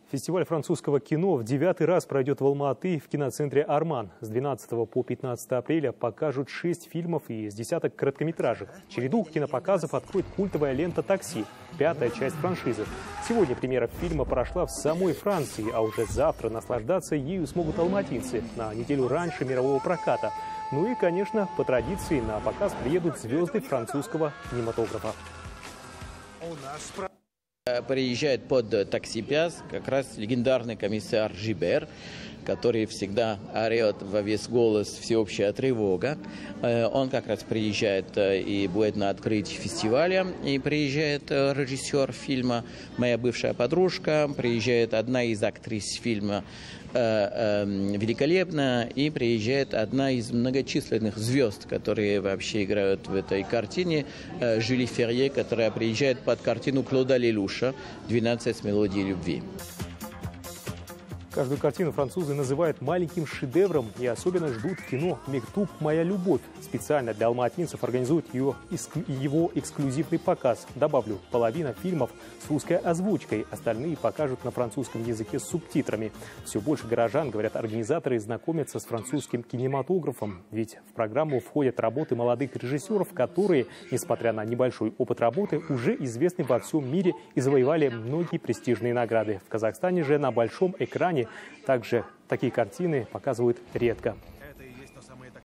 Фестиваль французского кино в 9-й раз пройдет в Алма-Аты в киноцентре «Арман». С 12 по 15 апреля покажут 6 фильмов и с десяток короткометражек. Череду кинопоказов откроет культовая лента «Такси», 5-я часть франшизы. Сегодня премьера фильма прошла в самой Франции, а уже завтра наслаждаться ею смогут алматинцы на неделю раньше мирового проката. Ну и, конечно, по традиции на показ приедут звезды французского кинематографа. Приезжает под «Такси 5» как раз легендарный комиссар Жибер, который всегда орет во весь голос «Всеобщая тревога». Он как раз приезжает и будет на открытии фестиваля. И приезжает режиссер фильма «Моя бывшая подружка», приезжает одна из актрис фильма великолепно, и приезжает одна из многочисленных звезд, которые вообще играют в этой картине, Жюли Ферье, которая приезжает под картину Клода Лелуша «12 мелодий любви». Каждую картину французы называют маленьким шедевром и особенно ждут в кино «Мектуб. Моя любовь». Специально для алматинцев организуют его эксклюзивный показ. Добавлю, половина фильмов с русской озвучкой, остальные покажут на французском языке с субтитрами. Все больше горожан, говорят организаторы, знакомятся с французским кинематографом. Ведь в программу входят работы молодых режиссеров, которые, несмотря на небольшой опыт работы, уже известны во всем мире и завоевали многие престижные награды. В Казахстане же на большом экране также такие картины показывают редко.